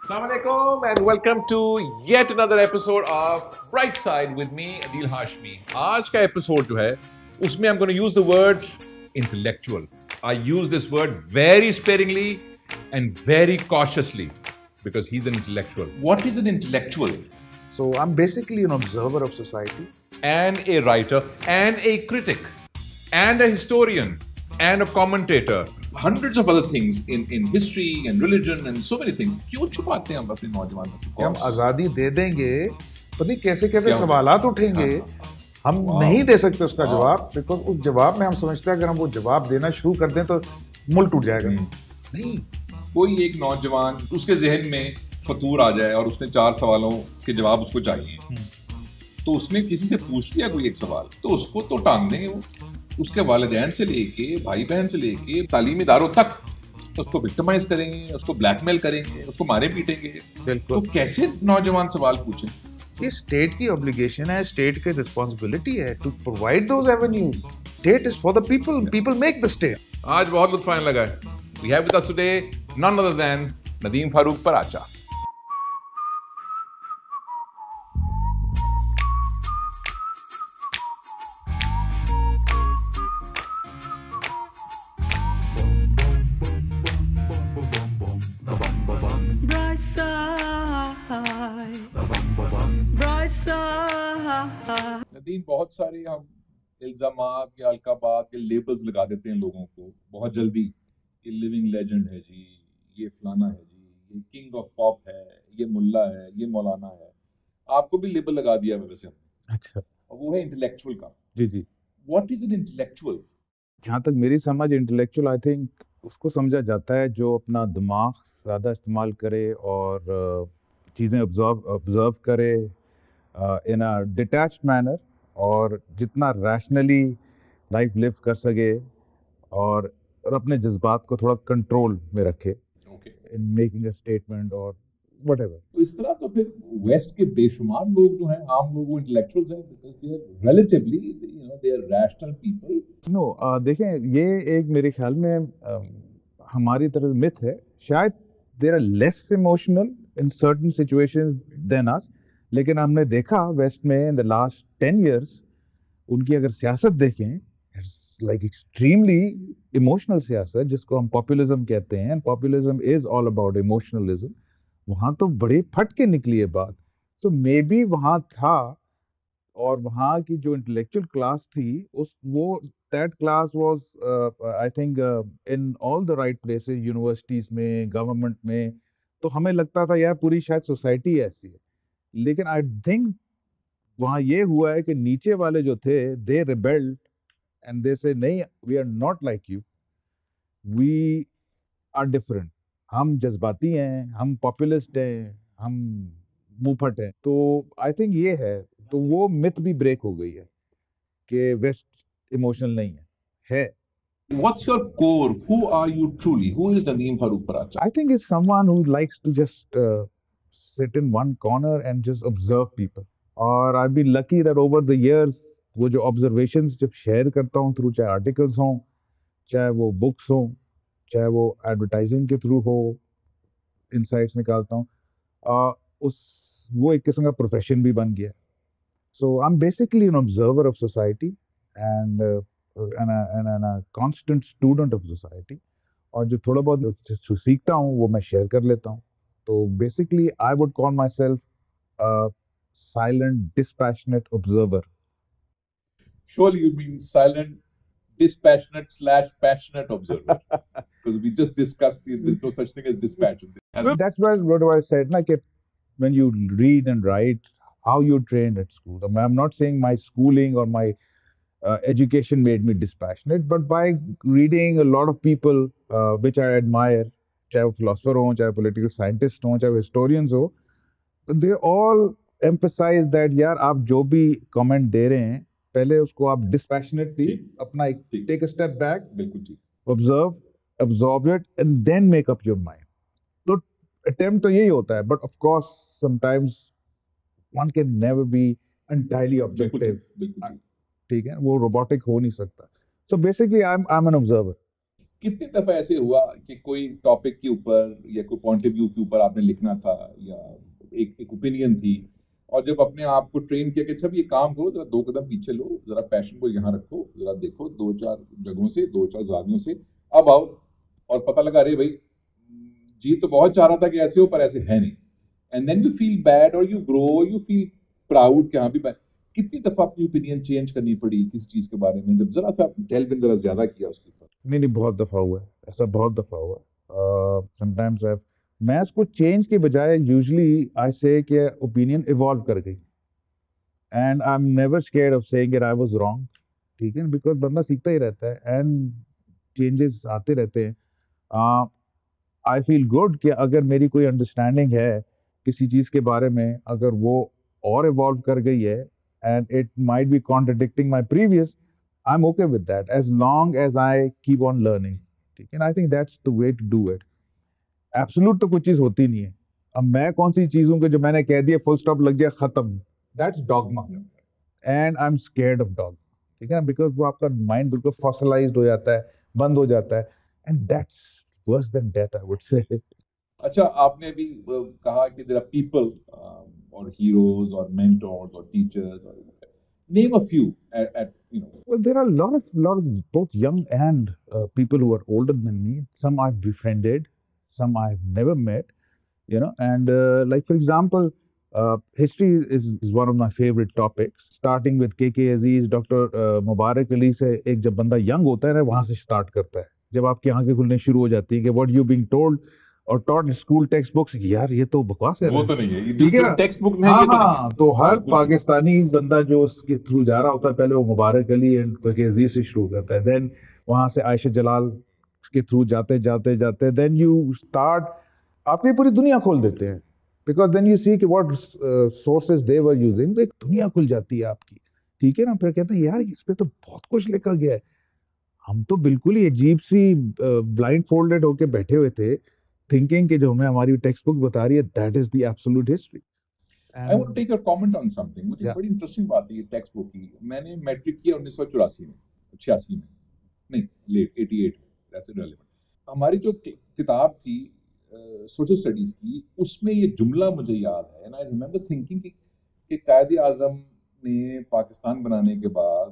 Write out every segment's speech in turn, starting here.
Assalamu alaikum and welcome to yet another episode of Bright Side with me, Adil Hashmi. आज का episode जो है, उसमें I'm going to use the word intellectual. I use this word very sparingly and very cautiously because he's an intellectual. What is an intellectual? So I'm basically an observer of society. And a writer and a critic and a historian and a commentator. Hundreds of other things in history and religion and so many things. क्यों छुपाते हैं हम अपने नौजवानों से? हम आजादी दे देंगे, पता कैसे कैसे सवालात उठेंगे, हम नहीं दे सकते उसका जवाब, बिकॉज उस जवाब में हम समझते हैं अगर हम वो जवाब देना शुरू कर दें तो मुल्क टूट जाएगा. नहीं, कोई एक नौजवान उसके जहन में फतूर आ जाए और उसने 4 सवालों के जवाब उसको चाहिए, तो उसने किसी से पूछ लिया कोई एक सवाल, तो उसको तो टांग देंगे वो. उसके वालिदैन से लेके भाई बहन से लेके तालीमी इदारों तक उसको विक्टिमाइज करेंगे, उसको ब्लैकमेल करेंगे, उसको मारे पीटेंगे. तो कैसे नौजवान सवाल पूछें? ये स्टेट की ऑब्लिगेशन है, स्टेट की रिस्पॉन्सिबिलिटी है to provide those avenues. State is for the people, people make the state. आज बहुत लुत्फ आने लगा है. We have with us today none other than Nadeem Farooq Paracha. Nadeem, बहुत सारे हम इल्जामात या अलकाबात के लेबल्स लगा देते हैं लोगों को बहुत जल्दी. ये लिविंग लेजेंड है जी, ये फलाना है जी, ये किंग ऑफ पॉप है, ये मुल्ला है, ये मौलाना है. आपको भी लेबल लगा दिया है वैसे हमने. अच्छा. और वो है इंटेलेक्चुअल का. जी जी. What is an intellectual? जहाँ तक मेरी समझ, इंटेलेक्चुअल आई थिंक उसको समझा जाता है जो अपना दिमाग ज़्यादा इस्तेमाल करे और चीज़ें ऑब्जर्व करे इन अ डिटैच्ड मैनर, और जितना रैशनली लाइफ लिव कर सके और अपने जज्बात को थोड़ा कंट्रोल में रखे इन मेकिंग अ स्टेटमेंट और व्हाटएवर. तो इस तरह तो फिर वेस्ट के बेशुमार लोग जो हैं, आम लोग, वो इंटेलेक्चुअल्स हैं because they are relatively, they are rational people. No, देखें, ये एक मेरे ख्याल में हमारी तरफ मिथ है. शायद they are less emotional in certain situations than us, लेकिन हमने देखा वेस्ट में इन द लास्ट 10 years उनकी अगर सियासत देखें, लाइक एक्सट्रीमली इमोशनल सियासत जिसको हम पॉपुलिज्म कहते हैं, and populism is all about emotionalism. वहाँ तो बड़ी फट के निकली है बात. तो मे बी वहाँ था, और वहाँ की जो इंटेलेक्चुअल क्लास थी वो that class was I think in all the right places, universities में, गवर्नमेंट में. तो हमें लगता था यार पूरी शायद सोसाइटी ऐसी है. लेकिन आई थिंक वहाँ ये हुआ है कि नीचे वाले जो थे, दे रिबेल्ड एंड दे से नहीं, we are not like you, we are different. हम जज्बाती हैं, हम पॉपुलिस्ट हैं, हम मुंहफट हैं. तो आई थिंक ये है. तो वो मिथ भी ब्रेक हो गई है कि वेस्ट इमोशनल नहीं है. What's your core? Who are you truly? Who is Nadeem Farooq Paracha? I think it's someone who likes to just sit in one corner and just observe people. और I've been lucky that over the years वो जो observations जब share करता हूँ through, चाहे articles हों, चाहे वो books हों, चाहे वो advertising के through हो, insights निकालता हूँ, वो एक किस्म का profession भी बन गया. So I'm basically an observer of society and a constant student of society. और जो थोड़ा बहुत सीखता हूँ वो मैं share कर लेता हूँ. तो basically I would call myself a silent, dispassionate observer. Surely you mean silent, dispassionate / passionate observer. Because we just discussed there's no such thing as dispassion. That's what I said. Like when you read and write, how you trained at school. I'm not saying my schooling or my education made me dispassionate, but by reading a lot of people which I admire, चाहे वो philosopher हो, चाहे political scientist हो, चाहे historians हो, they all emphasize that यार आप जो भी comment दे रहे हैं, पहले उसको आप dispassionately अपना एक take a step back, observe, absorb it, and then make up your mind. तो attempt तो यही होता है, but of course sometimes one can never be entirely objective. ठीक है, वो robotic हो नहीं सकता. So basically I'm an observer. کتنی دفعہ ایسے ہوا کہ کوئی ٹاپک کے اوپر یا کوئی پوائنٹ آف ویو کے اوپر آپ نے لکھنا تھا یا ایک اوپینین تھی, اور جب اپنے آپ کو ٹرین کیا کہ اچھا یہ کام کرو, ذرا 2 قدم پیچھے لو, ذرا پیشن کو یہاں رکھو, ذرا دیکھو 2-4 جگہوں سے, 2-4 زاویوں سے, اب آؤ, اور پتہ لگا ارے بھائی جی تو بہت چاہ رہا تھا کہ ایسے ہو پر ایسے ہے نہیں, and then you feel bad اور you grow, you feel proud کہ ہاں بھی کتنی دفعہ اپنی اوپینین چینج کرنی پڑی کسی چیز کے بارے میں جب ذرا سا ڈیلو ان ذرا زیادہ کیا اس کے اوپر؟ نہیں بہت دفعہ ہوا ہے ایسا, بہت دفعہ ہوا. سم ٹائمز میں اس کو چینج کے بجائے یوزلی آئی سے کہ اوپینین ایوالو کر گئی, and I am never scared of saying that I was wrong, ٹھیک ہے, بیکاز بندہ سیکھتا ہی رہتا ہے اینڈ چینجز آتے رہتے ہیں. آئی فیل گڈ کہ اگر میری کوئی انڈرسٹینڈنگ ہے کسی چیز کے بارے میں, اگر وہ اور ایوالو کر گئی ہے and it might be contradicting my previous, I'm okay with that as long as I keep on learning. And I think that's the way to do it. Absolute تو کوئی چیز ہوتی نہیں ہے. اب میں کون سی چیزوں کے جو میں نے کہہ دیا فل اسٹاپ لگ گیا ختم, that's dogma. And I'm scared of dogma. ٹھیک ہے, because وہ آپ کا مائنڈ بالکل فاسلائزڈ ہو جاتا ہے, بند ہو جاتا ہے, and that's worse than death I would say. اچھا آپ نے ابھی کہا کہ there are people اور heroes اور mentors اور teachers اور name a few at you know. Well, there are a lot of both young and people who are older than me. Some I've befriended, some I've never met, you know. And like for example, history is one of my favorite topics. Starting with K.K. Aziz, Dr. Mubarak Ali سے ایک جب بندہ young ہوتا ہے نا وہاں سے start کرتا ہے. جب آپ کی آنکھیں کھلنے شروع ہو جاتی ہیں کہ what you being told اور taught اسکول ٹیکسٹ بکس, یار یہ تو بکواس ہے, وہ تو نہیں ہے, ٹھیک ہے نا, ٹیکسٹ بک میں یہ تو نہیں. تو ہر پاکستانی بندہ جو اس کے تھرو جا رہا ہوتا ہے پہلے وہ مبارک علی اینڈ کے عزیز سے شروع کرتا ہے, دین وہاں سے عائشہ جلال کے تھرو جاتے جاتے جاتے دین یو اسٹارٹ, آپ کی پوری دنیا کھول دیتے ہیں, بیکاز دین یو سی کہ what sources they were using, ایک دنیا کھل جاتی ہے آپ کی, ٹھیک ہے نا. پھر کہتے ہیں یار اس پہ تو بہت کچھ لکھا گیا ہے, ہم تو بالکل ہی عجیب سی بلائنڈ فولڈڈ ہو کے بیٹھے ہوئے تھے thinking کہ جو ہمیں ہماری ٹیکسٹ بک بتا رہی ہے that is the absolute history. I want to take your comment on something. مجھے بڑی انٹرسٹنگ بات ہے یہ ٹیکسٹ بک کی. میں نے میٹرک کیا 1984 میں, 86 میں نہیں, لیٹ 88 میں, that's irrelevant. ہماری جو کتاب تھی سوشل اسٹڈیز کی, اس میں یہ جملہ مجھے یاد ہے, and I remember thinking کہ قائد اعظم نے پاکستان بنانے کے بعد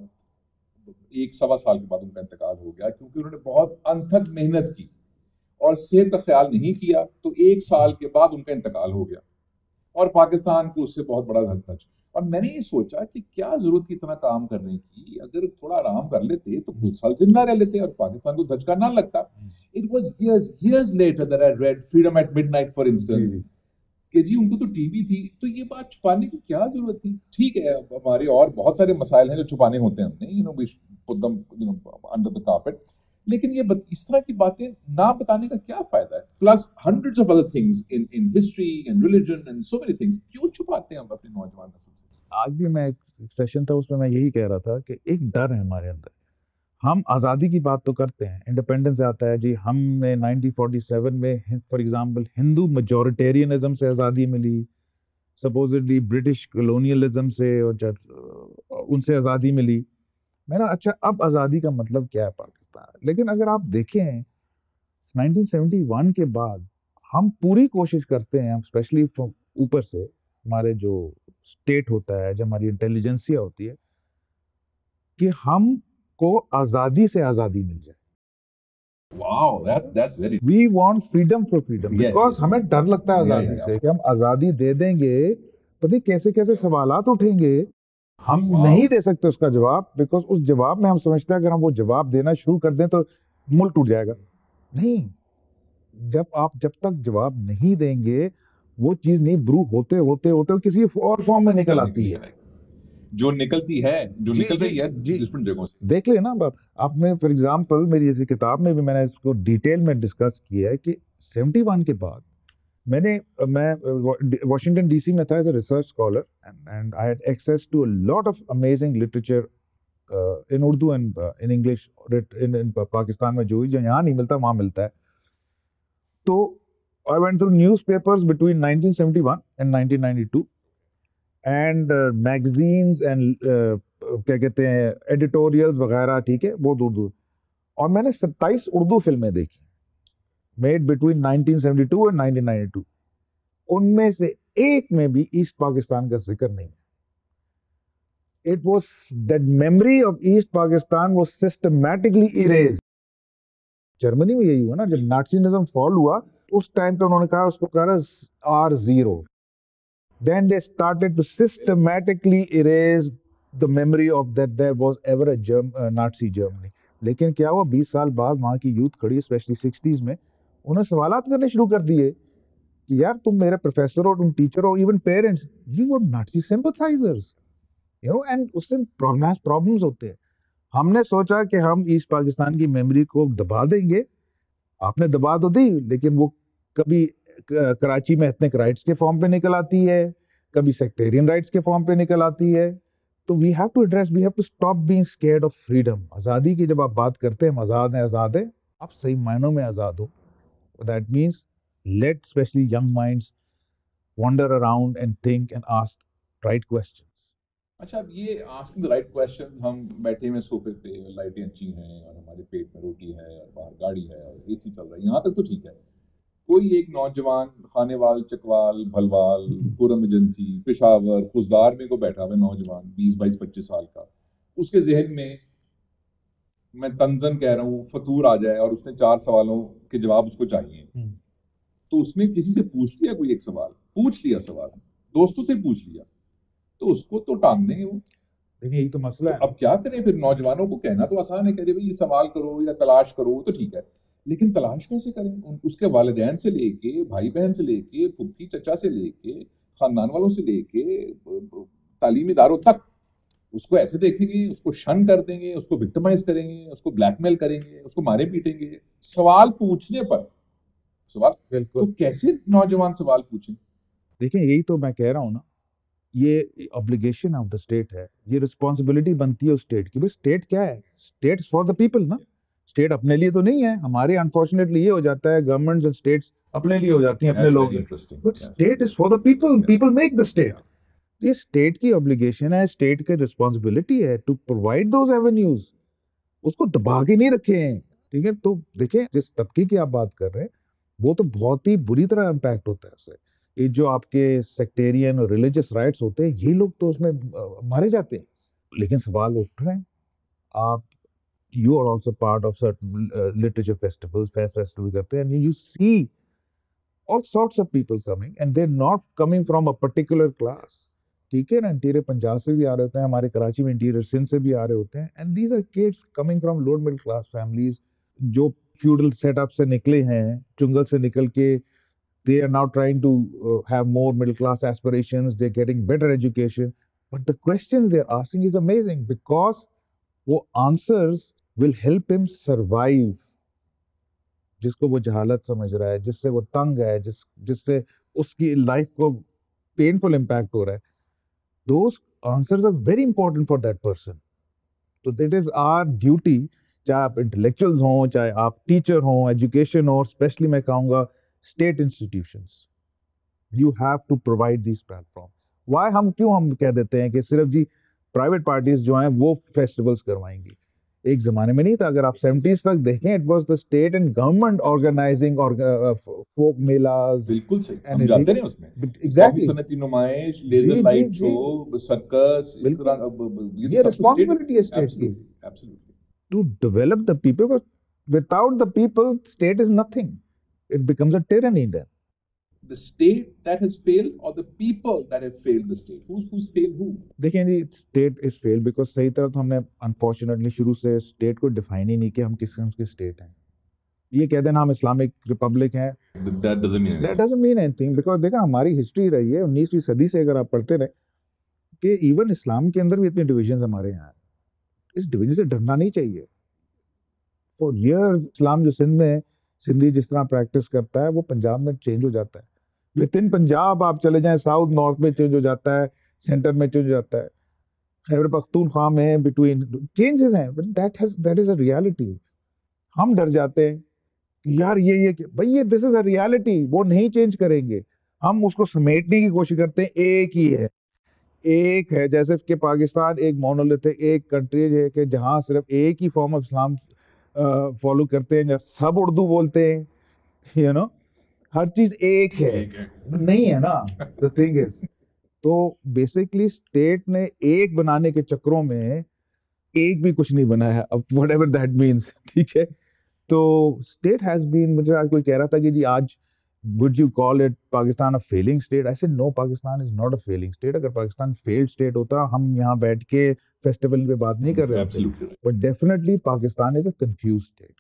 1-1.25 سال کے بعد ان کا انتقال ہو گیا, کیونکہ انہوں نے بہت انتھک محنت کی اور صحت کا خیال نہیں کیا, تو 1 سال کے بعد ان کا انتقال ہو گیا اور پاکستان کو اس سے بہت بڑا دھچ. اور میں نے یہ سوچا کہ کیا ضرورت تھی اتنا کام کرنے کی, اگر تھوڑا آرام کر لیتے تو کچھ سال زندہ رہ لیتے اور پاکستان کو دھچکا نہ لگتا. It was years later that I read Freedom at Midnight for instance, کہ جی ان کو تو ٹی وی تھی, تو یہ بات چھپانے کی کیا ضرورت تھی. ٹھیک ہے ہمارے اور بہت سارے مسائل ہیں جو چھپانے ہوتے ہیں, ہم نے we put them under the carpet, لیکن یہ اس طرح کی باتیں نہ بتانے کا کیا فائدہ ہے. Plus hundreds of other things in history and religion and so many things, کیوں چھپاتے ہیں ہم اپنے نوجوان نسل سے. آج بھی میں ایک سیشن تھا اس میں یہی کہہ رہا تھا کہ ایک ڈر ہے ہمارے اندر. ہم آزادی کی بات تو کرتے ہیں, انڈیپینڈنس آتا ہے جی, ہم نے 1947 میں فار ایگزامپل ہندو میجورٹیرینزم سے آزادی ملی, سپوزڈلی برٹش کلونیلزم سے ان سے آزادی ملی. میں نا اچھا اب آزادی کا مطلب کیا ہے پاکستان. لیکن اگر آپ دیکھیں 1971 کے بعد ہم پوری کوشش کرتے ہیں, اسپیشلی اوپر سے ہمارے جو اسٹیٹ ہوتا ہے, جو ہماری انٹیلیجنسیا ہوتی ہے, کہ ہم کو آزادی سے آزادی مل جائے. Wow, that's very. We want freedom for freedom. Yes, because yes. ہمیں ڈر لگتا ہے آزادی سے کہ ہم آزادی دے دیں گے, پتہ کیسے کیسے سوالات اٹھیں گے, ہم نہیں دے سکتے اس کا جواب, بیکاز اس جواب میں ہم سمجھتے ہیں اگر ہم وہ جواب دینا شروع کر دیں تو ملک ٹوٹ جائے گا. نہیں, جب تک جواب نہیں دیں گے وہ چیز نہیں برو ہوتے ہوتے ہوتے کسی اور فارم میں نکل آتی ہے, جو نکلتی ہے, جو نکل رہی ہے ڈفرنٹ جگہوں سے. دیکھ لیں نا آپ نے فار ایگزامپل میری جیسی کتاب میں بھی میں نے اس کو ڈیٹیل میں ڈسکس کیا ہے کہ 71 کے بعد میں واشنگٹن ڈی سی میں تھا as a research scholar, and I had access to a lot of amazing literature in Urdu and in English in Pakistan میں, جو یہاں نہیں ملتا وہاں ملتا ہے. تو I went through newspapers between 1971 and 1992 and magazines and کیا کہتے ہیں ایڈیٹوریلز وغیرہ, ٹھیک ہے, بہت دور. اور میں نے 27 اردو فلمیں دیکھی میڈ بٹوین 1972 اور 1992. ان میں سے ایک میں بھی ایسٹ پاکستان کا ذکر نہیں ہے. It was that memory of East Pakistan was systematically erased. Germany میں یہی ہوا نا, جب نازیزم فال ہوا اس ٹائم پہ انہوں نے کہا اس کو کہا R0. Then they started to systematically erase the memory of that there was ever a Nazi Germany. لیکن کیا ہوا 20 سال بعد وہاں کی یوتھ کھڑی اسپیشلی 60s میں, انہوں نے سوالات کرنے شروع کر دیے کہ یار تم میرے پروفیسر ہو, تم ٹیچر ہو, even parents, you were Nazi sympathizers. And اس سے پرابلمس ہوتے ہیں. ہم نے سوچا کہ ہم ایسٹ پاکستان کی میموری کو دبا دیں گے. آپ نے دبا تو دی, لیکن وہ کبھی کراچی میں ایتھنک رائٹس کے فارم پہ نکل آتی ہے, کبھی سیکٹیرین رائٹس کے فارم پہ نکل آتی ہے. تو we have to address, we have to stop being scared of freedom. آزادی کی جب آپ بات کرتے ہیں, ہم آزاد ہیں, آزاد ہیں, آپ صحیح معنوں میں آزاد ہو. That means let especially young minds wander around and think and ask right question. اچھا, اب یہ آسکنگ دا رائٹ کوسچن, ہم بیٹھے ہوئے صوفے پہ, لائٹیں اچھی ہیں اور ہمارے پیٹ میں روٹی ہے اور باہر گاڑی ہے اور اے سی چل رہا ہے, یہاں تک تو ٹھیک ہے. کوئی ایک نوجوان خانے وال, چکوال, بھلوال, پورم ایجنسی, پشاور, خزدار میں کو بیٹھا ہوا نوجوان 20-22-25 سال کا, اس کے ذہن میں تنزن کہہ رہا ہوں فطور آ جائے اور اس نے 4 سوالوں کے جواب اس کو چاہیے, تو اس نے کسی سے پوچھ لیا, کوئی ایک سوال پوچھ لیا, سوال دوستوں سے پوچھ لیا, تو اس کو تو ٹانگ دیں گے وہ. دیکھیں یہی تو مسئلہ ہے. اب کیا کریں پھر, نوجوانوں کو کہنا تو آسان ہے, کہہ دے بھائی یہ سوال کرو یا تلاش کرو تو ٹھیک ہے, لیکن تلاش کیسے کریں؟ اس کے والدین سے لے کے, بھائی بہن سے لے کے, پھپھی چچا سے لے کے, خاندان والوں سے لے کے تعلیمی اداروں تک اس کو ایسے دیکھیں گے, اس کو شن کر دیں گے, اس کو وکٹمائز کریں گے, اس کو بلیک میل کریں گے, اس کو مارے پیٹیں گے سوال پوچھنے پر. سوال بالکل, تو کیسے نوجوان سوال پوچھیں؟ دیکھیں یہی تو میں کہہ رہا ہوں نا, یہ obligation آف دا اسٹیٹ ہے, یہ رسپانسبلٹی بنتی ہے اسٹیٹ کی. اسٹیٹ کیا ہے؟ اسٹیٹ فار دا پیپل نا, اسٹیٹ اپنے لیے تو نہیں ہے. ہمارے انفارچونیٹلی یہ ہو جاتا ہے, گورنمنٹس اینڈ اسٹیٹس اپنے لیے ہو جاتی ہیں, اپنے لوگ, but state is for the people, people make the state. یہ اسٹیٹ کی obligation ہے, اسٹیٹ کی رسپانسبلٹی ہے ٹو پرووائڈ دوز ایونیوز. اس کو دبا کے نہیں رکھے ہیں, ٹھیک ہے. تو دیکھیں جس طبقے کی آپ بات کر رہے ہیں وہ تو بہت ہی بری طرح امپیکٹ ہوتا ہے اس سے. یہ جو آپ کے سیکٹیرین اور ریلیجس رائٹس ہوتے ہیں, یہ لوگ تو اس میں مارے جاتے ہیں. لیکن سوال اٹھ رہے ہیں, آپ you are also part of certain literature festivals, festival کرتے ہیں, and you see all sorts of people coming, and they are not coming from a particular class. ٹھیک ہے نا, انٹیریئر پنجاب سے بھی آ رہے ہوتے ہیں, ہمارے کراچی میں انٹیریئر سندھ سے بھی آ رہے ہوتے ہیں, and these are kids coming from lower middle class families, جو فیوڈل سیٹ اپ سے نکلے ہیں, چنگل سے نکل کے. They are now trying to have more middle class aspirations. They're getting better education. But the questions they're asking is amazing because وہ answers will help him survive. جس کو وہ جہالت سمجھ رہا ہے, جس سے وہ تنگ ہے, جس سے اس کی لائف کو painful impact ہو رہا ہے, those answers are very important for that person. So that is our duty, چاہے آپ intellectuals ہوں, چاہے آپ teacher ہوں, education ہو, especially میں کہوں گا state institutions, you have to provide these platforms. Why ہم کہہ دیتے ہیں کہ صرف جی پرائیویٹ پارٹیز جو ہیں وہ فیسٹیولز کروائیں گی. ایک زمانے میں نہیں تھا, اگر آپ 70s تک دیکھیں, it was the state and government organizing folk میلاز. بالکل صحیح, ہم جاتے ہیں اس میں, exactly, صنعتی نمائش, لیزر لائٹ شو, سرکس, اس طرح یہ responsibility ہے state کی to develop the people, but without the people state is nothing. It becomes a tyranny then. The state that has failed or the people that have failed the state? Who's failed who? دیکھیں جی, state is failed because صحیح طرح تو ہم نے unfortunately شروع سے state کو define ہی نہیں کہ ہم کس قسم کی state ہیں. یہ کہہ دینا ہم اسلامک ریپبلک ہیں, that doesn't mean anything because دیکھا ہماری ہسٹری رہی ہے 19ویں صدی سے, اگر آپ پڑھتے رہے کہ ایون اسلام کے اندر بھی اتنے ڈویژنز ہمارے یہاں ہیں. اس ڈویژن سے ڈرنا نہیں چاہیے. For years اسلام جو سندھ میں سندھی جس طرح پریکٹس کرتا ہے وہ پنجاب میں چینج ہو جاتا ہے. ود ان پنجاب آپ چلے جائیں, ساؤتھ نارتھ میں چینج ہو جاتا ہے, سینٹر میں چینج ہو جاتا ہے, خیبر پختونخوا میں بٹوین چینجز ہیں. That is a reality. ہم ڈر جاتے ہیں یار یہ بھائی یہ دس از اے ریالٹی, وہ نہیں چینج کریں گے. ہم اس کو سمیٹنے کی کوشش کرتے ہیں, ایک ہی ہے, ایک ہے. جیسے کہ پاکستان ایک مونولتھ ہے, ایک کنٹری ہے کہ جہاں صرف ایک ہی فارم آف اسلام فالو کرتے ہیں یا سب اردو بولتے ہیں, یو نو, ہر چیز ایک ہے, نہیں ہے نا the thing is. تو بیسکلی اسٹیٹ نے ایک بنانے کے چکروں میں ایک بھی کچھ نہیں بنایا, اب وٹ ایور دیٹ مینس, ٹھیک ہے. تو اسٹیٹ ہیز بین, مجھے آج کوئی کہہ رہا تھا کہ جی آج would you call it Pakistan a failing state? I said no, Pakistan is not a failing state. اگر پاکستان failed state ہوتا ہم یہاں بیٹھ کے فیسٹیول پہ بات نہیں کر رہے ہوتے. But definitely Pakistan is a confused state.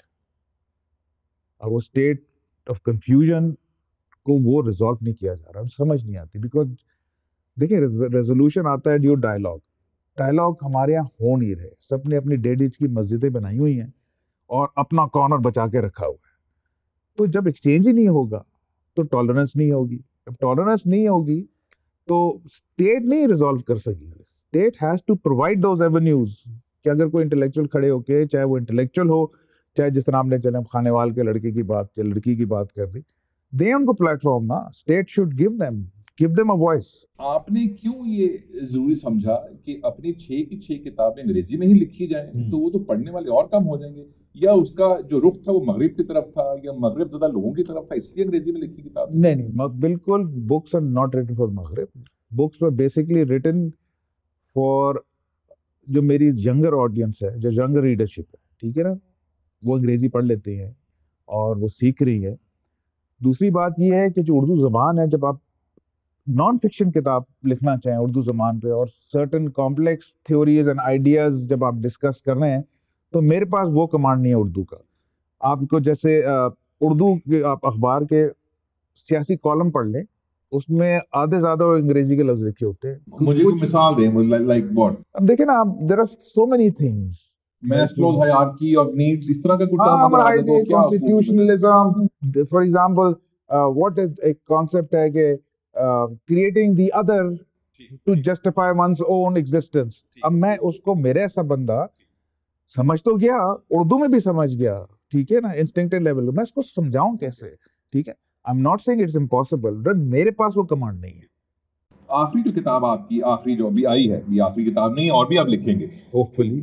اور وہ state of confusion کو وہ ریزالو نہیں کیا جا رہا, سمجھ نہیں آتی. بیکاز دیکھیں ریزولوشن آتا ہے ڈیو ڈائلاگ ہمارے یہاں ہو نہیں رہے. سب نے اپنی ڈیڈیج کی مسجدیں بنائی ہوئی ہیں اور اپنا کارنر بچا کے رکھا ہوا ہے. تو جب ایکسچینج ہی نہیں ہوگا تو ٹالرنس نہیں ہوگی. جب ٹالرنس نہیں ہوگی تو اسٹیٹ نہیں ریزالو کر سکے گی. State has to provide those avenues کہ اگر کوئی انٹلیکچوئل کھڑے ہو کے, چاہے وہ انٹلیکچوئل ہو, چاہے جس طرح ہم نے چلے خانیوال کے لڑکے کی بات, لڑکی کی بات کر دی, دیں ان کو پلیٹ فارم نا. State should give them a voice. آپ نے کیوں یہ ضروری سمجھا کہ اپنی 6 کی 6 کتابیں انگریزی میں ہی لکھی جائیں, تو وہ تو پڑھنے والے اور کم ہو جائیں گے, یا اس کا جو رخ تھا وہ مغرب کی طرف تھا یا مغرب زدہ لوگوں کی طرف تھا, اس لیے انگریزی میں لکھی کتاب؟ نہیں, بالکل books are not written for مغرب. Books are basically written for جو میری ینگر آڈینس ہے, جو ینگر ریڈرشپ ہے, ٹھیک ہے نا, وہ انگریزی پڑھ لیتے ہیں اور وہ سیکھ رہی ہے. دوسری بات یہ ہے کہ جو اردو زبان ہے, جب آپ نان فکشن کتاب لکھنا چاہیں اردو زبان پہ اور certain complex theories and ideas جب آپ ڈسکس کر رہے ہیں, تو میرے پاس وہ کمانڈ نہیں ہے اردو کا. آپ کو جیسے اردو کے آپ اخبار کے سیاسی کالم پڑھ لیں, اس میں آدھے زیادہ انگریزی کے لفظ لکھے ہوتے ہیں. مجھے کوئی مثال دیں, لائک واٹ؟ اب دیکھیں نا, there are so many things, Maslow's hierarchy of needs, اس طرح کا کچھ ٹرم اگر آ جائے تو کیا؟ Constitutionalism for example, what is ایک کانسیپٹ ہے کہ creating the other to justify one's own existence. اب میں اس کو, میرے ایسا بندہ سمجھ تو گیا, اردو میں بھی سمجھ گیا, ٹھیک ہے نا, انسٹنکٹیو لیول, میں اس کو سمجھاؤں کیسے, ٹھیک ہے. I'm not saying it's impossible, but میرے پاس وہ کمانڈ نہیں ہے. آخری جو کتاب آپ کی, آخری جو ابھی آئی ہے, یہ آخری کتاب نہیں, اور بھی آپ لکھیں گے hopefully,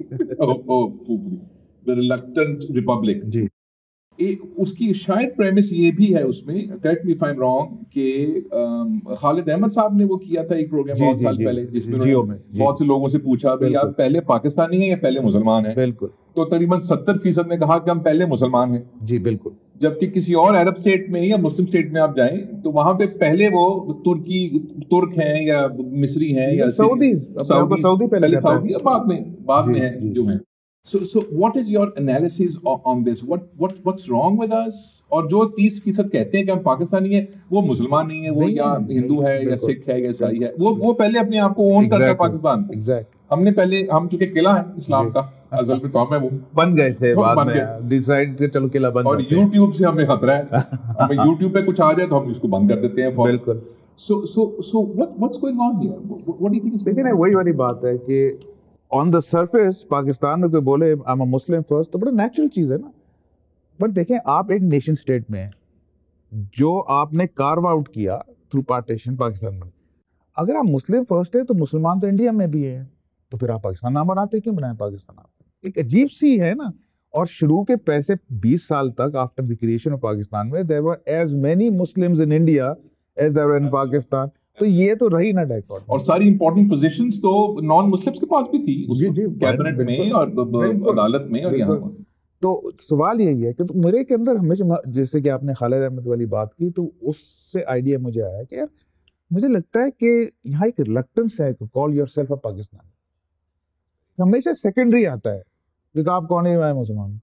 The Reluctant Republic. جی, اس کی شاید پریمس یہ بھی ہے اس میں, correct me if I am wrong, کہ خالد احمد صاحب نے وہ کیا تھا ایک پروگرام بہت سال پہلے, جس میں بہت سے لوگوں سے پوچھا بھی آپ پہلے پاکستانی ہیں یا پہلے مسلمان ہیں. بالکل. تو تقریباً 70% نے کہا کہ ہم پہلے مسلمان ہیں. جی بالکل. جبکہ کسی اور عرب اسٹیٹ میں یا مسلم اسٹیٹ میں آپ جائیں تو وہاں پہ پہلے وہ ترک ہیں یا مصری ہیں یا سعودی, پہلے سعودی, بعد میں ہیں جو ہیں. So what is your analysis on this? What's wrong with us? اور جو 30% کہتے ہیں کہ ہم پاکستانی ہیں, وہ مسلمان نہیں ہیں, وہ یا ہندو ہے یا سکھ ہے یا عیسائی ہے, وہ پہلے اپنے آپ کو اون کرتا ہے پاکستان. ہم نے پہلے, ہم چونکہ قلعہ ہیں اسلام کا, ازل میں تو ہمیں وہ بن گئے تھے, بعد میں ڈیسائیڈ کہ چلو قلعہ بند. اور یوٹیوب سے ہمیں خطرہ ہے, ہمیں یوٹیوب پہ کچھ آ جائے تو ہم اس کو بند کر دیتے ہیں. بالکل. So what's going on here? What do you think is going on? لیکن وہی والی بات ہے کہ آن دا سرفیس پاکستان میں کوئی بولے I am a Muslim first, تو بڑا نیچرل چیز ہے نا. بٹ دیکھیں, آپ ایک نیشن اسٹیٹ میں ہیں جو آپ نے کارو آؤٹ کیا تھرو پارٹیشن پاکستان میں. اگر آپ مسلم فرسٹ ہے تو مسلمان تو انڈیا میں بھی ہیں, تو پھر آپ پاکستان نام بناتے کیوں بنائیں پاکستان؟ آپ ایک عجیب سی ہے نا. اور شروع کے پیسے 20 سال تک after the creation of Pakistan میں there were as many Muslims in India as there were in Pakistan. تو یہ تو رہی نا ڈائیکاٹ. اور ساری امپورٹنٹ پوزیشنز تو نان مسلمس کے پاس بھی تھی, کیبنٹ میں اور عدالت میں اور یہاں. تو سوال یہی ہے کہ میرے کے اندر ہمیشہ, جیسے کہ آپ نے خالد احمد والی بات کی, تو اس سے آئیڈیا مجھے آیا کہ یار مجھے لگتا ہے کہ یہاں ایک ریلکٹنس ہے کہ call yourself a Pakistani. ہمیشہ سیکنڈری آتا ہے کہ آپ کون ہے, میں مسلمان,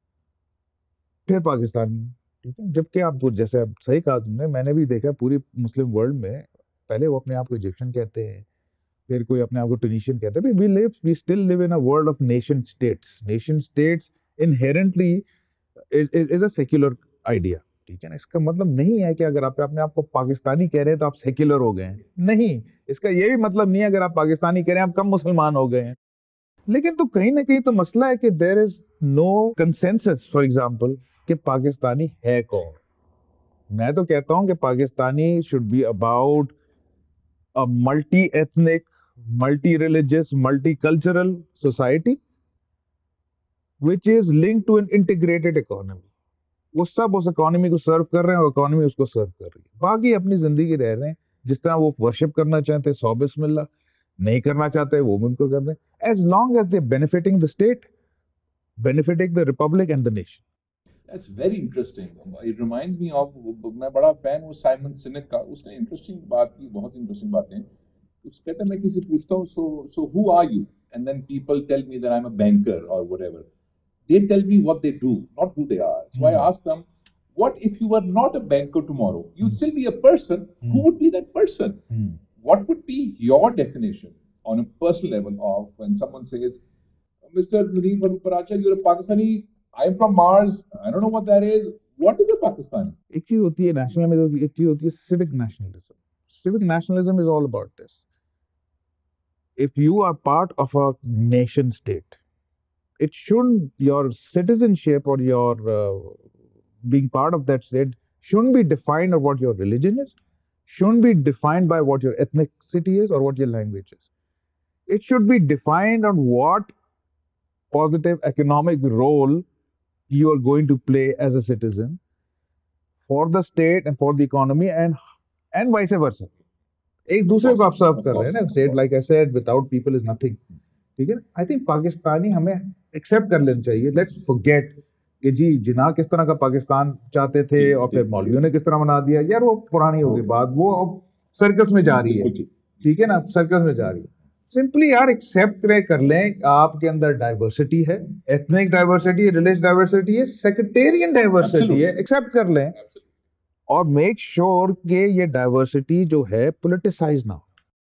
پھر پاکستانی, ٹھیک ہے. جبکہ آپ جیسے آپ صحیح کہا تم نے, میں نے بھی دیکھا پوری مسلم ورلڈ میں پہلے وہ اپنے آپ کو ایجپشن کہتے ہیں, پھر کوئی اپنے آپ کو ٹونیشین کہتے ہیں. we still live in a world of nation states. Nation states inherently is a secular idea, ٹھیک ہے نا. اس کا مطلب نہیں ہے کہ اگر آپ اپنے آپ کو پاکستانی کہہ رہے ہیں تو آپ سیکولر ہو گئے ہیں, نہیں. اس کا یہ بھی مطلب نہیں ہے اگر آپ پاکستانی کہہ رہے ہیں آپ کم مسلمان ہو گئے ہیں. لیکن تو کہیں نہ کہیں تو مسئلہ ہے کہ there is no consensus, for example, کہ پاکستانی ہے کون. میں تو کہتا ہوں کہ Pakistani should be about a multi-ethnic, multi-religious, multi-cultural society which is linked to an integrated economy. وہ سب اس اکانومی کو سرو کر رہے ہیں اور اکانومی اس کو سرو کر رہی ہے. باقی اپنی زندگی رہ رہے ہیں جس طرح وہ ورشپ کرنا چاہتے ہیں 100 بسم اللہ, نہیں کرنا چاہتے وہ بھی ان کو کر دیں, as long as they're benefiting the state, benefiting the republic and the nation. That's very interesting. It reminds me of, میں بڑا فین ہوں سائمن سینک کا, اس نے انٹرسٹنگ بات کی, بہت انٹرسٹنگ باتیں. اس کہتے ہیں میں کسی سے پوچھتا ہوں so who are you, and then people tell me that I'm a banker or whatever. They tell me what they do, not who they are. So I ask them, what if you were not a banker tomorrow? You'd still be a person. Who would be that person? What would be your definition on a personal level of when someone says, Mr. Nadeem Farooq Paracha, you're a Pakistani, I'm from Mars, I don't know what that is. What is a Pakistani? ایک چیز ہوتی ہے national, ایک چیز ہوتی ہے civic nationalism. Civic nationalism is all about this. If you are part of a nation state, it shouldn't, your citizenship or your being part of that state shouldn't be defined on what your religion is, shouldn't be defined by what your ethnicity is or what your language is. It should be defined on what positive economic role you are going to play as a citizen for the state and for the economy and vice versa. ایک دوسرے کو آپ سرو کر رہے ہیں نا. State like I said without people is nothing. ٹھیک ہے نا. آئی تھنک پاکستانی ہمیں ایکسیپٹ کر لینا چاہیے. لیٹس فورگیٹ کہ جی جناح کس طرح کا پاکستان چاہتے تھے اور پھر مولویوں نے کس طرح بنا دیا. یار وہ پرانی ہو گئی بات, وہ اب سرکس میں جا رہی ہے. ٹھیک ہے نا, سرکس میں جا رہی ہے. سمپلی یار ایکسیپٹ کر لیں آپ کے اندر ڈائیورسٹی ہے, ایتھنک ڈائیورسٹی ہے, ریلیجس ڈائیورسٹی ہے, سیکٹیرین ڈائیورسٹی ہے, ایکسیپٹ کر لیں اور میک شور کہ یہ ڈائیورسٹی جو ہے پولیٹیسائز نہ ہو,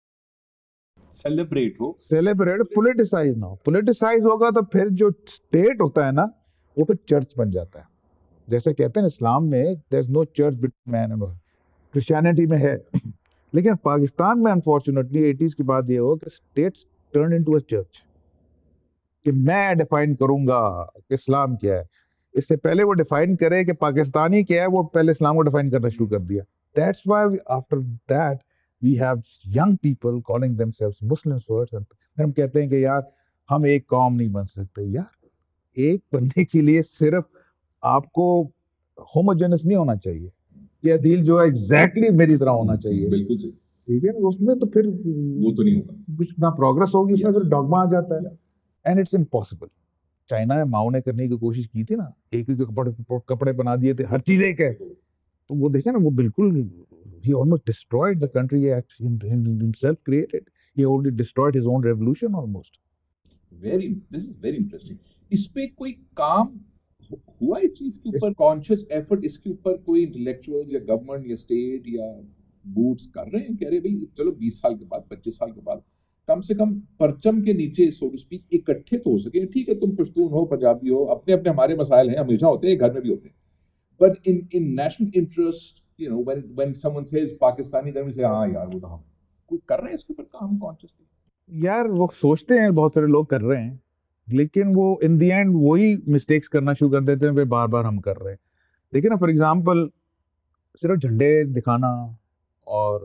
سیلیبریٹ ہو, پولیٹیسائز نہ ہو. پولیٹیسائز ہوگا تو پھر جو اسٹیٹ ہوتا ہے نا وہ پھر چرچ بن جاتا ہے. جیسے کہتے ہیں اسلام میں there is no church between man and, Christianity میں ہے, لیکن پاکستان میں انفارچونیٹلی 80s کی بات یہ ہو کہ states turn into a church کہ میں ڈیفائن کروں گا کہ اسلام کیا ہے. اس سے پہلے وہ ڈیفائن کرے کہ پاکستانی کیا ہے, وہ پہلے اسلام کو ڈیفائن کرنا شروع کر دیا. That's why after that we have young people calling themselves Muslims first. ہم کہتے ہیں کہ یار ہم ایک قوم نہیں بن سکتے. یار ایک بننے کے لیے صرف آپ کو ہوموجینس نہیں ہونا چاہیے, یہ دل جو ہے ایگزیکٹلی میری طرح ہونا چاہیے. بالکل صحیح. ٹھیک ہے نا, اس میں تو پھر وہ تو نہیں ہوگا, کچھ نہ پروگرس ہوگی, اس میں پھر ڈوگما آ جاتا ہے. And it's impossible. چائنا میں ماؤ نے کرنے کی کوشش کی تھی نا, ایک ہی کپڑے بنا دیے تھے, ہر چیز ایک ہے. تو وہ دیکھیں نا, وہ بالکل he almost destroyed the country he himself created. He already destroyed his own revolution almost. This is very interesting. اس پہ کوئی کام ہوا اس چیز کے اوپر, کانشیس ایفرٹ اس کے اوپر کوئی انٹلیکچوئل یا گورنمنٹ یا اسٹیٹ یا بوٹس کر رہے ہیں, کہہ رہے بھائی چلو 20 سال کے بعد 25 سال کے بعد کم سے کم پرچم کے نیچے سو ٹو اسپیک اکٹھے تو ہو سکے. ٹھیک ہے تم پشتون ہو, پنجابی ہو, اپنے اپنے ہمارے مسائل ہیں, ہمیشہ ہوتے ہیں, گھر میں بھی ہوتے ہیں, but in national interest, you know, when someone says Pakistani, then we say ہاں یار وہ تو ہم کوئی کر رہے ہیں اس کے اوپر کام کانشیسلی. یار وہ سوچتے ہیں, بہت سارے لوگ کر رہے ہیں, لیکن وہ ان دی اینڈ وہی مسٹیکس کرنا شروع کر دیتے ہیں پھر بار بار ہم کر رہے ہیں. دیکھیں نا فار ایگزامپل صرف جھنڈے دکھانا اور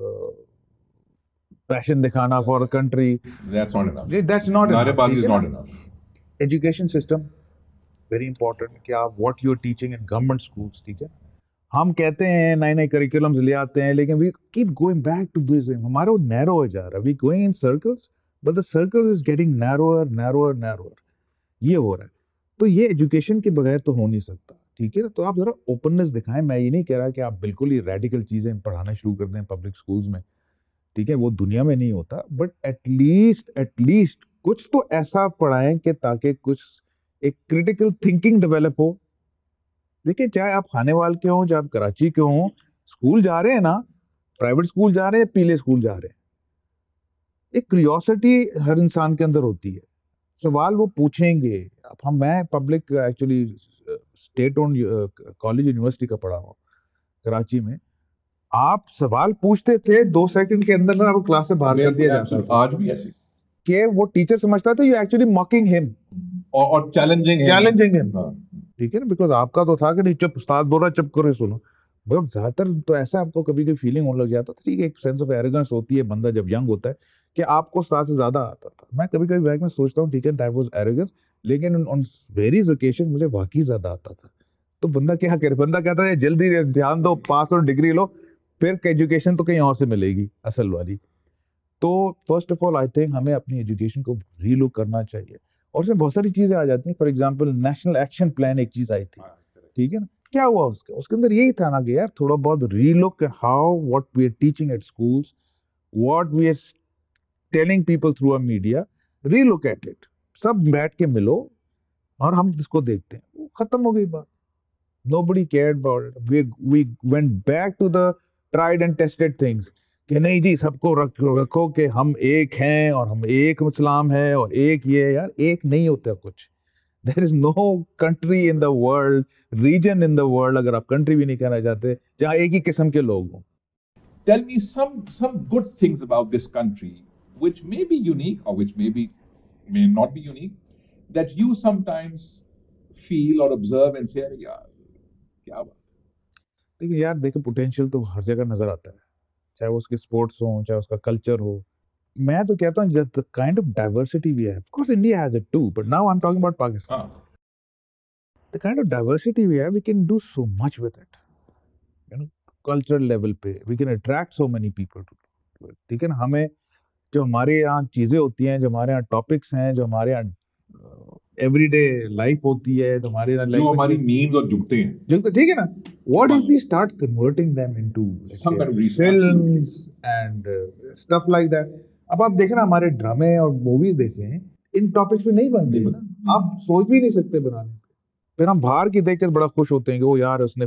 پیشن دکھانا for country, That's not enough. that's not نعرے enough. بازی is not enough. Education system very important کہ آپ what you are teaching in government schools. ٹھیک ہے, ہم کہتے ہیں نئے نئے کریکولمز لے آتے ہیں, لیکن we keep going back to this. ہمارا وہ نیرو ہو جا رہا ہے, we going in circles but the circle is getting narrower narrower narrower. یہ ہو رہا ہے. تو یہ ایجوکیشن کے بغیر تو ہو نہیں سکتا. ٹھیک ہے نا, تو آپ ذرا اوپننس دکھائیں. میں یہ نہیں کہہ رہا کہ آپ بالکل ہی ریڈیکل چیزیں پڑھانا شروع کر دیں پبلک اسکولس میں. ٹھیک ہے, وہ دنیا میں نہیں ہوتا, بٹ ایٹ لیسٹ کچھ تو ایسا پڑھائیں کہ تاکہ کچھ ایک کریٹیکل تھنکنگ ڈیولپ ہو. دیکھیں چاہے آپ خانے وال کے ہوں, چاہے آپ کراچی کے ہوں, اسکول جا رہے ہیں نا, پرائیویٹ اسکول جا رہے ہیں, پیلے اسکول جا رہے ہیں, ایک کیوریوسٹی ہر انسان کے اندر ہوتی ہے. سوال وہ پوچھیں گے. اب میں public actually state owned college university کا پڑھا ہوں کراچی میں. آپ سوال پوچھتے تھے 2 سیکنڈ کے اندر آپ کلاس سے باہر کر دیا جاتا تھا. آج بھی ایسے کہ وہ ٹیچر سمجھتا تھا یو ایکچولی ماکنگ ہم اور چیلنجنگ ہم. ٹھیک ہے نا, بیکاز آپ کا تو تھا کہ نہیں چپ, استاد بول رہا چپ کرے سنو. مطلب زیادہ تر تو ایسا آپ کو کبھی کبھی فیلنگ ہونے لگ جاتا تھا. ٹھیک ہے, ایک سینس آف ایروگنس ہوتی ہے بندہ جب ینگ ہوتا ہے کہ آپ کو استاد سے زیادہ آتا تھا. میں کبھی کبھی بیک میں سوچتا ہوں ٹھیک ہے دیٹ واز ایروگنس, لیکن on various occasion مجھے واقعی زیادہ آتا تھا. تو بندہ کیا کرے, بندہ کہتا ہے جلدی دھیان دو, پاس اور ڈگری لو, پھر ایجوکیشن تو کہیں اور سے ملے گی اصل والی. تو first of all I think ہمیں اپنی ایجوکیشن کو ری لک کرنا چاہیے, اور اس میں بہت ساری چیزیں آ جاتی ہیں. For example national action plan ایک چیز آئی تھی, ٹھیک ہے نا, کیا ہوا اس کے اندر یہی تھا نا کہ یار تھوڑا بہت relook how what we are teaching at schools, what we are telling people through a media, relook at it, سب بیٹھ کے ملو اور ہم اس کو دیکھتے ہیں. ختم ہو گئی بات. Nobody cared about it. We went back to the tried and tested things. کہ نہیں جی سب کو رکھو کہ ہم ایک ہیں اور ہم ایک اسلام ہے اور ایک یہ, یار ایک نہیں ہوتا کچھ. There is no country in the world, region in the world, اگر آپ country بھی نہیں کہنا چاہتے, جہاں ایک ہی قسم کے لوگ ہوں. Tell me some good things about this country which may be unique or which may not be unique that you sometimes feel or observe and say yaar کیا بات. لیکن یار دیکھیں پوٹینشیل تو ہر جگہ نظر آتا ہے, چاہے وہ اس کے اسپورٹس ہوں, چاہے اس کا کلچر ہو. میں تو کہتا ہوں the kind of diversity we have, of course India has it too, but now I'm talking about Pakistan. The kind of diversity we have, we can do so much with it. You know, cultural level پہ we can attract so many people to it. ٹھیک ہے نا, ہمیں جو ہمارے یہاں چیزیں ہوتی ہیں, جو ہمارے یہاں ٹاپکس ہیں, جو ہمارے یہاں ایوری ڈے لائف ہوتی ہے, تو ہمارے جو ہماری نیند اور جھکتے ہیں, ٹھیک ہے نا, what if we start converting them into some kind of research, films and stuff like that. اب آپ دیکھیں نا ہمارے ڈرامے اور موویز دیکھیں, ان ٹاپکس پہ نہیں بنتے نا, آپ سوچ بھی نہیں سکتے بنانے پہ. پھر ہم باہر کی دیکھ کر بڑا خوش ہوتے ہیں کہ وہ یار اس نے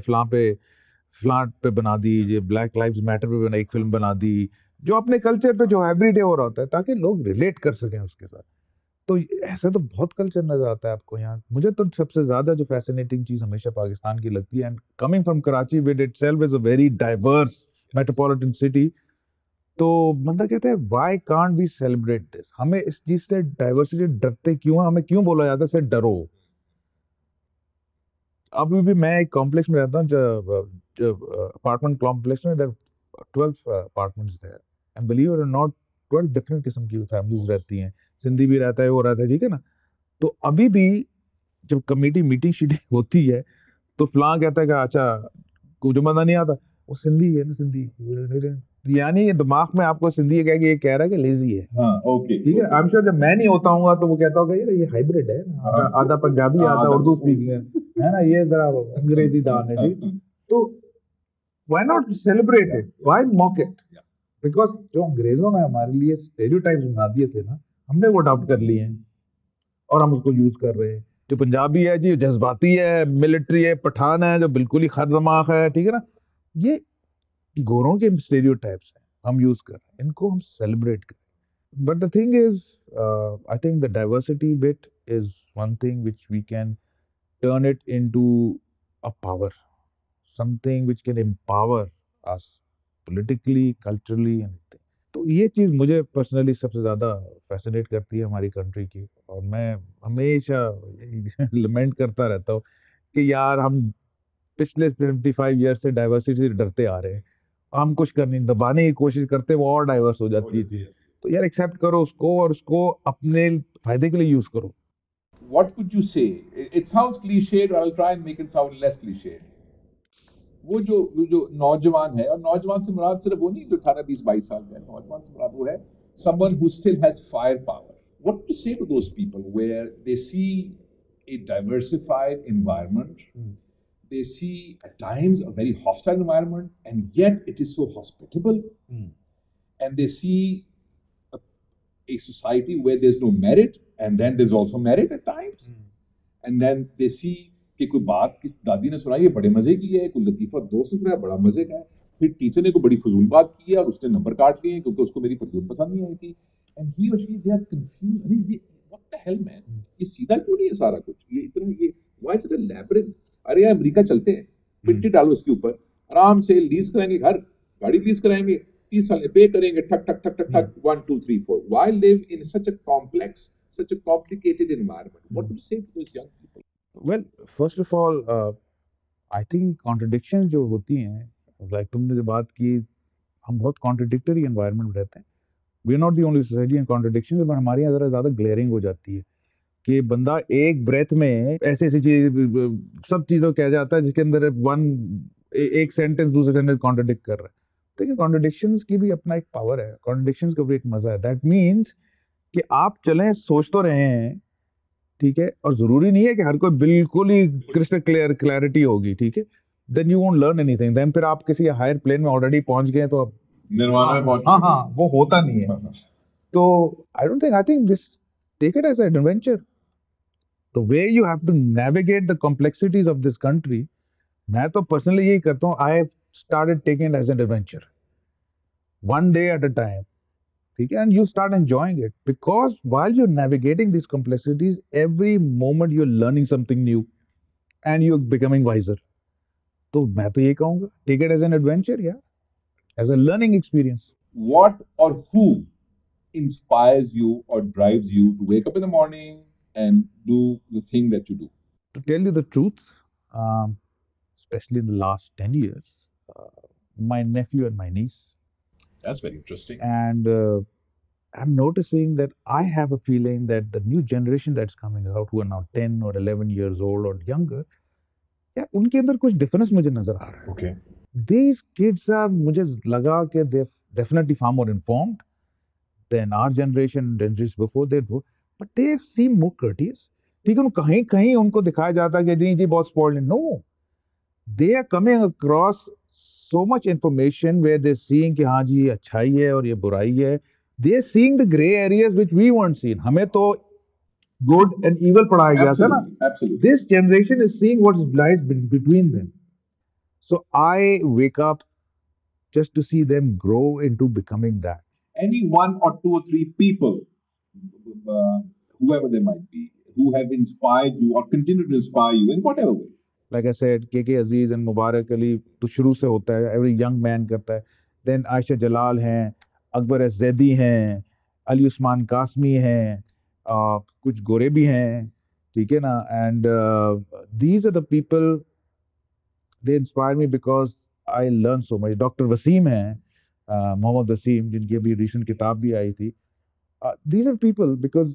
فلاں پہ بنا دی, یہ بلیک لائفز میٹر پہ ایک فلم بنا دی, جو اپنے کلچر پہ جو ایوری ڈے ہو رہا ہوتا ہے, تاکہ لوگ ریلیٹ کر سکیں اس کے ساتھ. تو ایسا تو بہت کلچر نظر آتا ہے آپ کو یہاں. مجھے تو سب سے زیادہ جو فیسینیٹنگ چیز ہمیشہ پاکستان کی لگتی ہے, and coming from Karachi which itself is a very diverse metropolitan city, تو بندہ کہتا ہے why can't we celebrate this. ہمیں اس چیز سے ڈائیورسٹی ڈرتے کیوں ہیں, ہمیں کیوں بولا جاتا ہے سے ڈرو. ابھی بھی میں ایک کمپلیکس میں رہتا ہوں, جو اپارٹمنٹ کمپلیکس میں, 12 apartments there, and believe it or not 12 different قسم کی فیملیز رہتی ہیں, سندھی بھی رہتا ہے, وہ رہتا ہے, ٹھیک ہے نا. تو ابھی بھی جب کمیٹی میٹنگ شیٹنگ ہوتی ہے تو فلاں کہتا ہے کہ اچھا کو جو بندہ نہیں آتا وہ سندھی ہے نا, سندھی, یعنی دماغ میں آپ کو سندھی کہہ کے یہ کہہ رہا ہے کہ لیزی ہے. ٹھیک ہے, آئی ایم شیور جب میں نہیں ہوتا ہوں گا تو وہ کہتا ہوگا یار یہ ہائبرڈ ہے, آدھا پنجابی آدھا اردو اسپیکنگ ہے نا, یہ ذرا انگریزی دان ہے جی. تو why not celebrate it, why mock it, because جو انگریزوں نے ہمارے لیے اسٹیریوٹائپس بنا دیے تھے نا, ہم نے وہ اڈاپٹ کر لیے ہیں اور ہم اس کو یوز کر رہے ہیں. جو پنجابی ہے جی جذباتی ہے, ملٹری ہے, پٹھان ہے جو بالکل ہی خر دماغ ہے, ٹھیک ہے نا, یہ گوروں کے اسٹیریوٹائپس ہیں, ہم یوز کر رہے ہیں, ان کو ہم سیلیبریٹ کریں. But the thing is I think the diversity but is one thing which we can turn it into a power, something which can empower us politically, culturally. تو یہ چیز مجھے پرسنلی سب سے زیادہ فیسنیٹ کرتی ہے ہماری کنٹری کی, اور میں ہمیشہ لمنٹ کرتا رہتا ہوں کہ یار ہم پچھلے 55 ایئر سے ڈائیورسٹی سے ڈرتے آ رہے ہیں, ہم کچھ کرنے دبانے کی کوشش کرتے وہ اور ڈائیورس ہو جاتی ہے. تو یار ایکسیپٹ کرو اس کو اور اس کو اپنے فائدے کے لیے یوز کرو. What would you say? It sounds cliched, but I'll try and make it sound less cliched. وہ جو نوجوان ہے, اور نوجوان سے مراد صرف وہ نہیں جو 18-20-22 سال کا ہے, نوجوان سے مراد وہ ہے someone who still has firepower. What do you say to those people where they see a diversified environment, they see at times a very hostile environment, and yet it is so hospitable, and they see a society where there's no merit, and then there's also merit at times, and then they see کہ کوئی بات کس دادی نے سنائی ہے بڑے مزے کی ہے, کوئی لطیفہ دوست نے سنایا بڑا مزے کا ہے, پھر ٹیچر نے کوئی بڑی فضول بات کی ہے اور اس نے نمبر کاٹ لیے کیونکہ اس کو میری فضول پسند نہیں آئی تھی, and he or she they are confused. ارے یہ what the hell man, یہ سیدھا کیوں نہیں ہے سارا کچھ, یہ اتنا یہ why is it a labyrinth. ارے یار امریکہ چلتے ہیں, مٹی ڈالو اس کے اوپر, آرام سے لیز کرائیں گے گھر, گاڑی لیز کرائیں گے, 30 سال میں پے کریں گے, ٹھک ٹھک ٹھک ٹھک ٹھک 1 2 3 4. Why live in such a complex, such a complicated environment? What would you say to those young people? Well, first of all, I think contradictions جو ہوتی ہیں, like تم نے جو بات کی, ہم بہت contradictory environment میں رہتے ہیں. We are not the only society in contradictions, but ہمارے یہاں ذرا زیادہ glaring ہو جاتی ہے کہ بندہ ایک بریتھ میں ایسی ایسی چیز سب چیزوں کہہ جاتا ہے جس کے اندر ایک سینٹینس دوسرے سینٹینس کانٹرڈکٹ کر رہا ہے. لیکن کانٹرڈکشنز کی بھی اپنا ایک پاور ہے, کانٹرڈکشنز کا بھی ایک مزہ ہے. دیٹ مینس کہ آپ چلیں سوچ تو رہے ہیں, ٹھیک ہے, اور ضروری نہیں ہے کہ ہر کوئی بالکل ہی کرسٹل کلیئرٹی ہوگی, ٹھیک ہے, then you won't learn anything. Then پھر آپ کسی ہائر پلین میں آلریڈی پہنچ گئے تو نروانا میں پہنچ ہاں وہ ہوتا نہیں ہے. تو I think this, take it as an adventure. The way you have to navigate the complexities of this country, میں تو personally یہی کرتا ہوں, I have started taking it as an adventure. One day at a time. ٹھیک ہے, and you start enjoying it because while you're navigating these complexities, every moment you're learning something new and you're becoming wiser. تو میں تو یہ کہوں گا, take it as an adventure, yeah, as a learning experience. What or who inspires you or drives you to wake up in the morning and do the thing that you do? To tell you the truth, especially in the last 10 years, my nephew and my niece. That's very interesting. And I'm noticing that I have a feeling that the new generation that's coming out, who are now 10 or 11 years old or younger, ان کے اندر کچھ difference مجھے نظر آ رہا ہے. Okay. These kids are, مجھے لگا کہ they're definitely far more informed than our generation, generations before they were, but they seem more courteous. ٹھیک ہے, کہیں کہیں ان کو دکھایا جاتا ہے کہ جی بہت spoiled. No, they are coming across so much information where they're seeing کہ ہاں جی اچھائی ہے اور یہ برائی ہے. They're seeing the gray areas which we weren't seeing. ہمیں تو good and evil پڑھایا گیا تھا نا. Absolutely. This generation is seeing what lies between them. So I wake up just to see them grow into becoming that. Any one or two or three people, whoever they might be, who have inspired you or continue to inspire you in whatever way. Like I said, KK Aziz and Mubarak Ali تو شروع سے ہوتا ہے, every young man کرتا ہے. Then عائشہ جلال ہیں, اکبر S Zaidi ہیں, علی عثمان قاسمی ہیں, کچھ گورے بھی ہیں, ٹھیک ہے نا. And these are the people, they inspire me because I learn so much. Doctor Waseem ہیں, محمد وسیم, جن کی ابھی ریسنٹ کتاب بھی آئی تھی. دیز آر پیپل بیکاز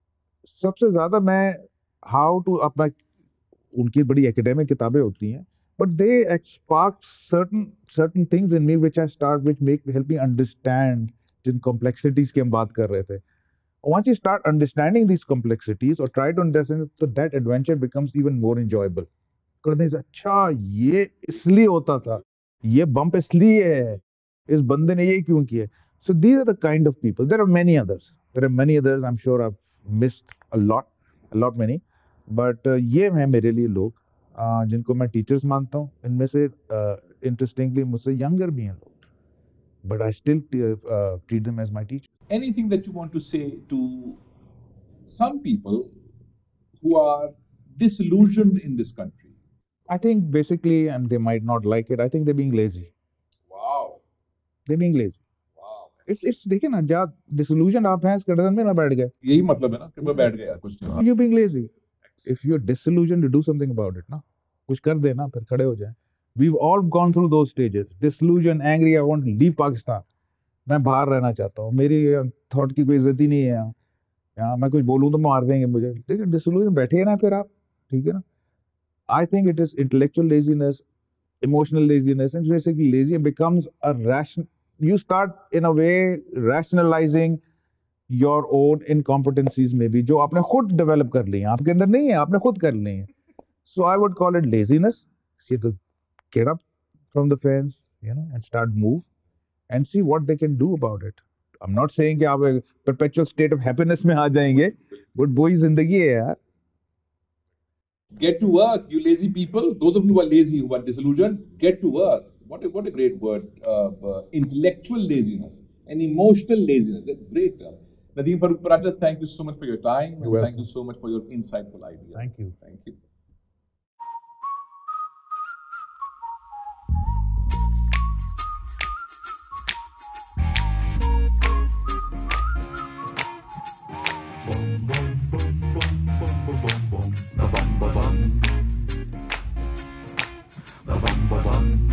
سب سے زیادہ میں ہاؤ ٹو اپنا, ان کی بڑی ایکیڈیمک کتابیں ہوتی ہیں, but they spark certain things in me which I start, which help me understand جن complexities کی ہم بات کر رہے تھے. Once you start understanding these complexities or try to understand, so that adventure becomes even more enjoyable. Because اچھا یہ اس لیے ہوتا تھا, یہ بمپ اس لیے ہے, اس بندے نے یہ کیوں کیا. So these are the kind of people. There are many others. I'm sure I've missed a lot many. But یہ ہیں میرے لیے لوگ جن کو میں ٹیچرز مانتا ہوں. ان میں سے انٹرسٹنگلی مجھ سے ینگر بھی ہیں لوگ, but I still treat them as my teacher. Anything that you want to say to some people who are disillusioned in this country? I think basically, and they might not like it, I think they're being lazy. Wow. They're being lazy. Wow. It's دیکھیں نا, جہاں disillusioned آپ ہیں اس کٹرن میں نہ بیٹھ گئے. یہی مطلب ہے نا کہ میں بیٹھ گیا کچھ نہیں. You're being lazy. If you're disillusioned, to do something about it, نا, کچھ کر دے نا, پھر کھڑے ہو جائیں. We've all gone through those stages. Disillusioned, angry, I want to leave Pakistan. میں باہر رہنا چاہتا ہوں, میری تھاٹ کی کوئی عزت ہی نہیں ہے یہاں, میں کچھ بولوں تو مار دیں گے مجھے. لیکن ڈسلوژن بیٹھے نا پھر آپ, ٹھیک ہے نا. I think it is intellectual laziness, emotional laziness, and basically lazy becomes a ration. You start in a way rationalizing your own incompetencies maybe, جو آپ نے خود ڈیولپ کر لی ہیں, آپ کے اندر نہیں ہے, آپ نے خود کر لی ہیں. So I would call it laziness. See, to get up from the fence, and start move and see what they can do about it. I'm not saying کہ آپ perpetual state of happiness میں آ جائیں گے, but وہی زندگی ہے یار. Get to work, you lazy people. Those of you who are lazy, who are disillusioned, get to work. What a great word. Intellectual laziness and emotional laziness. That's great. Nadeem Farooq Paracha, thank you so much for your time. And thank you so much for your insightful ideas. Thank you. Thank you. Bum,